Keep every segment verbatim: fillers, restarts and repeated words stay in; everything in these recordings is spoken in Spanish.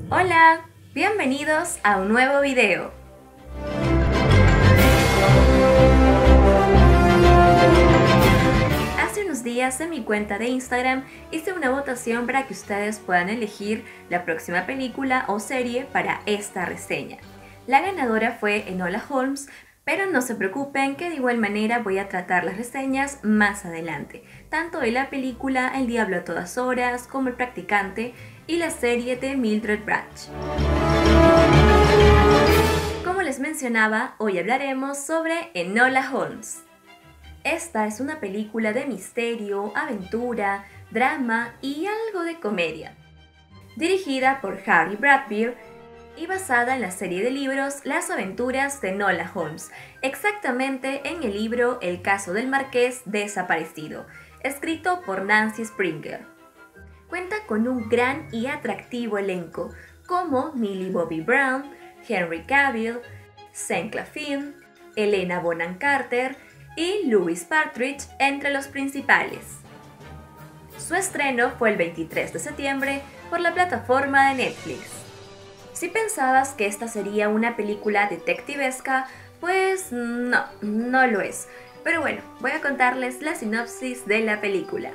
Hola, bienvenidos a un nuevo video. Hace unos días en mi cuenta de Instagram hice una votación para que ustedes puedan elegir la próxima película o serie para esta reseña. La ganadora fue Enola Holmes, pero no se preocupen que de igual manera voy a tratar las reseñas más adelante, tanto de la película El Diablo a todas horas como El Practicante y la serie de Mildred Branch. Como les mencionaba, hoy hablaremos sobre Enola Holmes. Esta es una película de misterio, aventura, drama y algo de comedia. Dirigida por Harry Bradbeer y basada en la serie de libros Las aventuras de Enola Holmes, exactamente en el libro El caso del marqués desaparecido, escrito por Nancy Springer. Cuenta con un gran y atractivo elenco, como Millie Bobby Brown, Henry Cavill, Sam Claflin, Helena Bonham Carter y Louis Partridge entre los principales. Su estreno fue el veintitrés de septiembre por la plataforma de Netflix. Si pensabas que esta sería una película detectivesca, pues no, no lo es. Pero bueno, voy a contarles la sinopsis de la película.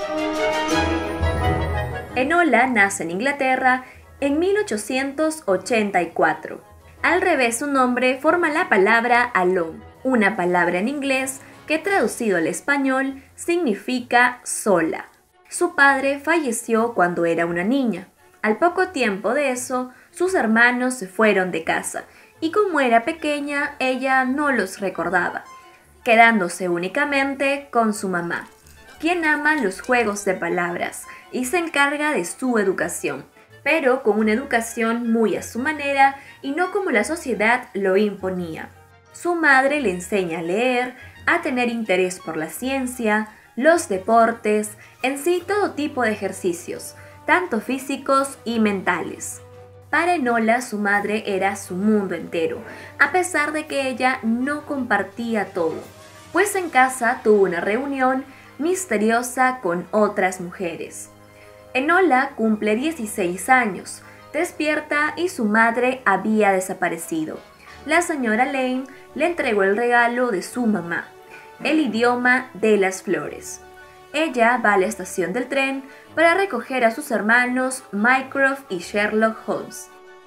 Enola nace en Inglaterra en mil ochocientos ochenta y cuatro. Al revés, su nombre forma la palabra alone, una palabra en inglés que traducido al español significa sola. Su padre falleció cuando era una niña. Al poco tiempo de eso, sus hermanos se fueron de casa, y como era pequeña, ella no los recordaba, quedándose únicamente con su mamá, quien ama los juegos de palabras y se encarga de su educación, pero con una educación muy a su manera y no como la sociedad lo imponía. Su madre le enseña a leer, a tener interés por la ciencia, los deportes, en sí todo tipo de ejercicios, tanto físicos y mentales. Para Enola, su madre era su mundo entero, a pesar de que ella no compartía todo, pues en casa tuvo una reunión misteriosa con otras mujeres. Enola cumple dieciséis años, despierta y su madre había desaparecido. La señora Lane le entregó el regalo de su mamá, el idioma de las flores. Ella va a la estación del tren para recoger a sus hermanos Mycroft y Sherlock Holmes.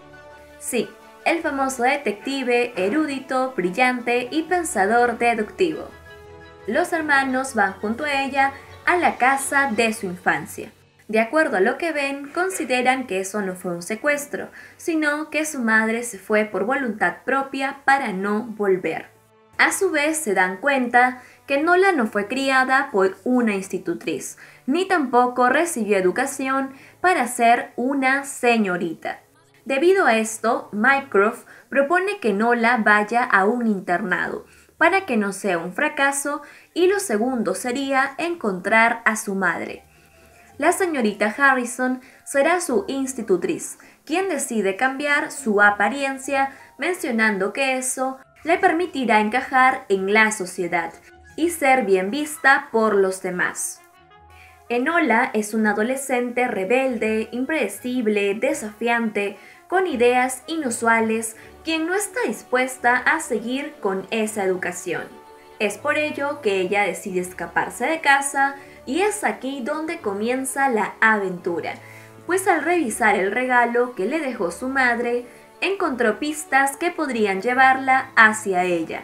Sí, el famoso detective, erudito, brillante y pensador deductivo. Los hermanos van junto a ella a la casa de su infancia. De acuerdo a lo que ven, consideran que eso no fue un secuestro, sino que su madre se fue por voluntad propia para no volver. A su vez se dan cuenta que Enola no fue criada por una institutriz, ni tampoco recibió educación para ser una señorita. Debido a esto, Mycroft propone que Enola vaya a un internado, para que no sea un fracaso, y lo segundo sería encontrar a su madre. La señorita Harrison será su institutriz, quien decide cambiar su apariencia, mencionando que eso le permitirá encajar en la sociedad y ser bien vista por los demás. Enola es una adolescente rebelde, impredecible, desafiante, con ideas inusuales, quien no está dispuesta a seguir con esa educación. Es por ello que ella decide escaparse de casa, y es aquí donde comienza la aventura, pues al revisar el regalo que le dejó su madre, encontró pistas que podrían llevarla hacia ella.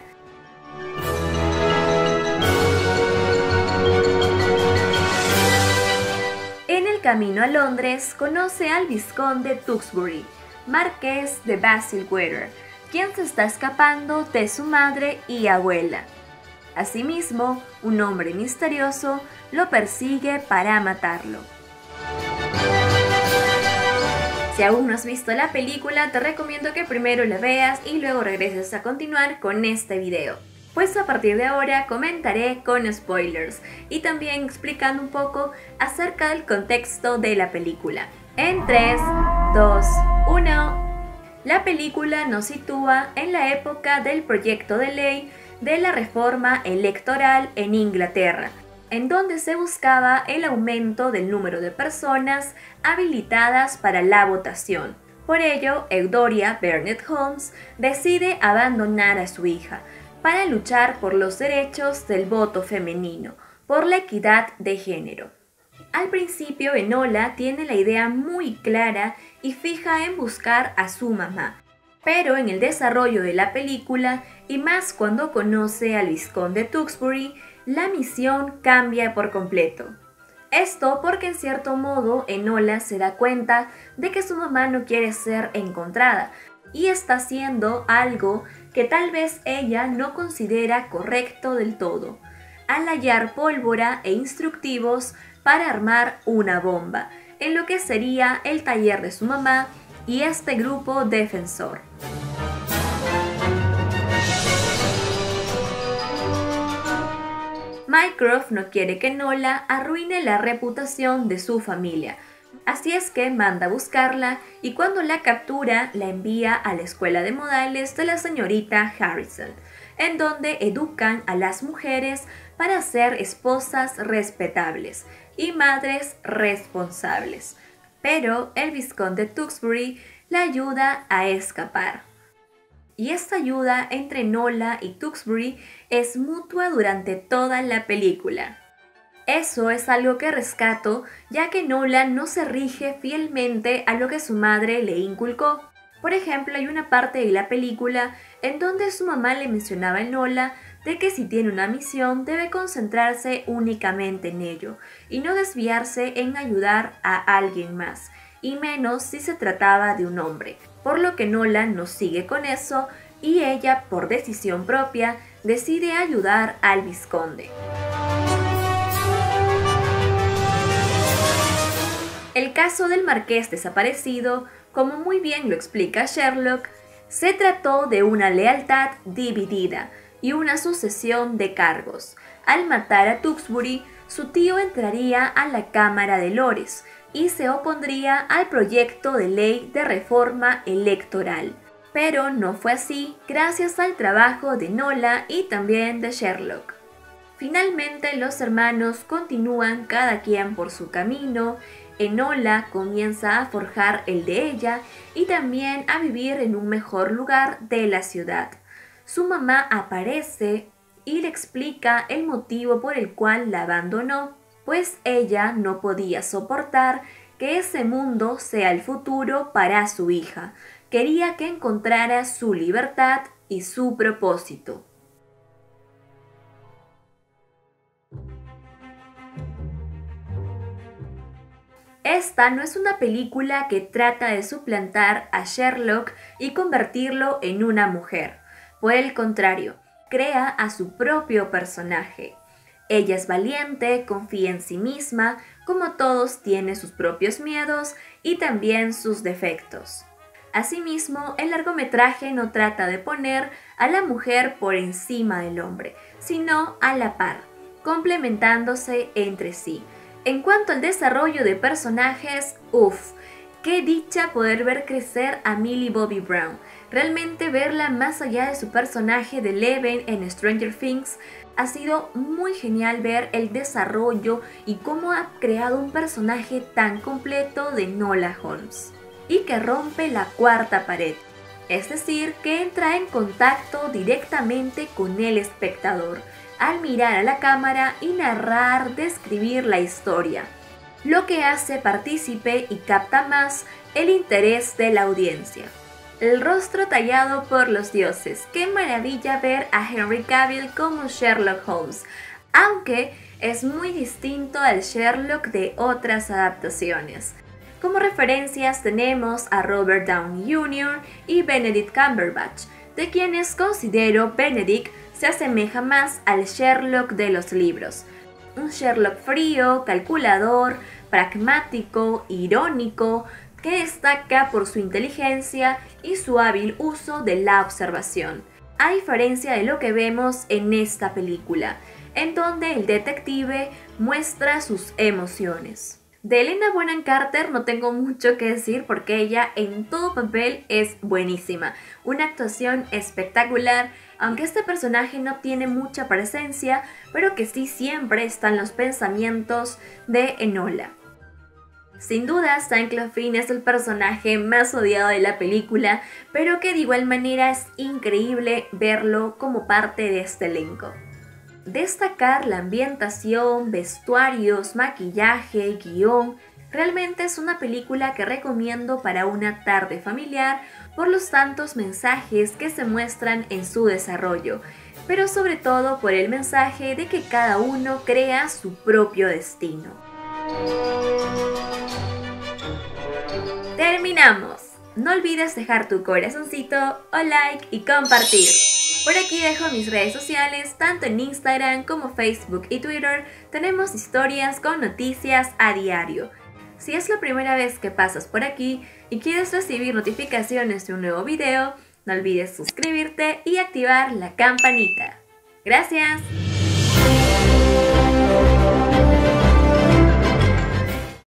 En el camino a Londres conoce al vizconde Tewkesbury, marqués de Bayswater, quien se está escapando de su madre y abuela. Asimismo, un hombre misterioso lo persigue para matarlo. Si aún no has visto la película, te recomiendo que primero la veas y luego regreses a continuar con este video, pues a partir de ahora comentaré con spoilers y también explicando un poco acerca del contexto de la película. En tres, dos, uno... La película nos sitúa en la época del proyecto de ley de la reforma electoral en Inglaterra, en donde se buscaba el aumento del número de personas habilitadas para la votación, Por ello, Eudoria Burnett Holmes decide abandonar a su hija para luchar por los derechos del voto femenino, por la equidad de género. Al principio, Enola tiene la idea muy clara y fija en buscar a su mamá, pero en el desarrollo de la película, y más cuando conoce al vizconde Tewkesbury, la misión cambia por completo. Esto porque en cierto modo Enola se da cuenta de que su mamá no quiere ser encontrada y está haciendo algo que tal vez ella no considera correcto del todo, al hallar pólvora e instructivos para armar una bomba, en lo que sería el taller de su mamá y este grupo defensor. Mycroft no quiere que Enola arruine la reputación de su familia, así es que manda a buscarla y cuando la captura la envía a la escuela de modales de la señorita Harrison, en donde educan a las mujeres para ser esposas respetables y madres responsables. Pero el vizconde Tewkesbury la ayuda a escapar. Y esta ayuda entre Enola y Tewkesbury es mutua durante toda la película. Eso es algo que rescato, ya que Enola no se rige fielmente a lo que su madre le inculcó. Por ejemplo, hay una parte de la película en donde su mamá le mencionaba a Enola de que si tiene una misión debe concentrarse únicamente en ello y no desviarse en ayudar a alguien más, y menos si se trataba de un hombre, por lo que Enola no sigue con eso y ella, por decisión propia, decide ayudar al vizconde. El caso del marqués desaparecido, como muy bien lo explica Sherlock, se trató de una lealtad dividida y una sucesión de cargos. Al matar a Tewkesbury, su tío entraría a la Cámara de Lores y se opondría al proyecto de ley de reforma electoral. Pero no fue así gracias al trabajo de Enola y también de Sherlock. Finalmente los hermanos continúan cada quien por su camino. Enola comienza a forjar el de ella y también a vivir en un mejor lugar de la ciudad. Su mamá aparece y le explica el motivo por el cual la abandonó, pues ella no podía soportar que ese mundo sea el futuro para su hija. Quería que encontrara su libertad y su propósito. Esta no es una película que trata de suplantar a Sherlock y convertirlo en una mujer. Por el contrario, crea a su propio personaje. Ella es valiente, confía en sí misma, como todos tiene sus propios miedos y también sus defectos. Asimismo, el largometraje no trata de poner a la mujer por encima del hombre, sino a la par, complementándose entre sí. En cuanto al desarrollo de personajes, uff, qué dicha poder ver crecer a Millie Bobby Brown. Realmente verla más allá de su personaje de Eleven en Stranger Things ha sido muy genial ver el desarrollo y cómo ha creado un personaje tan completo de Enola Holmes y que rompe la cuarta pared, es decir, que entra en contacto directamente con el espectador al mirar a la cámara y narrar, describir la historia, lo que hace partícipe y capta más el interés de la audiencia. El rostro tallado por los dioses. Qué maravilla ver a Henry Cavill como Sherlock Holmes, aunque es muy distinto al Sherlock de otras adaptaciones. Como referencias tenemos a Robert Downey junior y Benedict Cumberbatch, de quienes considero Benedict se asemeja más al Sherlock de los libros. Un Sherlock frío, calculador, pragmático, irónico, que destaca por su inteligencia y su hábil uso de la observación, a diferencia de lo que vemos en esta película, en donde el detective muestra sus emociones. De Helena Bonham Carter no tengo mucho que decir porque ella en todo papel es buenísima, una actuación espectacular, aunque este personaje no tiene mucha presencia, pero que sí siempre están los pensamientos de Enola. Sin duda, Sam Claflin es el personaje más odiado de la película, pero que de igual manera es increíble verlo como parte de este elenco. Destacar la ambientación, vestuarios, maquillaje, guión. Realmente es una película que recomiendo para una tarde familiar por los tantos mensajes que se muestran en su desarrollo, pero sobre todo por el mensaje de que cada uno crea su propio destino. Terminamos. No olvides dejar tu corazoncito o like y compartir. Por aquí dejo mis redes sociales, tanto en Instagram como Facebook y Twitter. Tenemos historias con noticias a diario. Si es la primera vez que pasas por aquí y quieres recibir notificaciones de un nuevo video, no olvides suscribirte y activar la campanita. ¡Gracias!